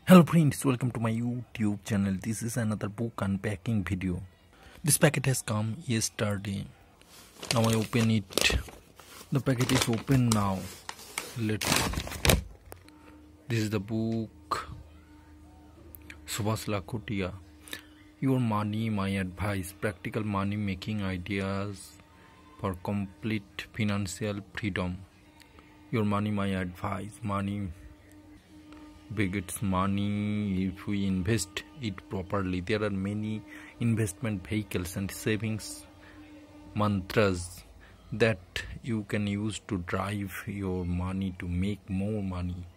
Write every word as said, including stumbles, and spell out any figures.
Hello friends, welcome to my YouTube channel. This is another book unpacking video. This packet has come yesterday. Now I open it. The packet is open now. Let's. This is the book Subhash Lakhotia. Your money, my advice. Practical money making ideas for complete financial freedom. Your money, my advice. Money begets money if we invest it properly. There are many investment vehicles and savings mantras that you can use to drive your money to make more money.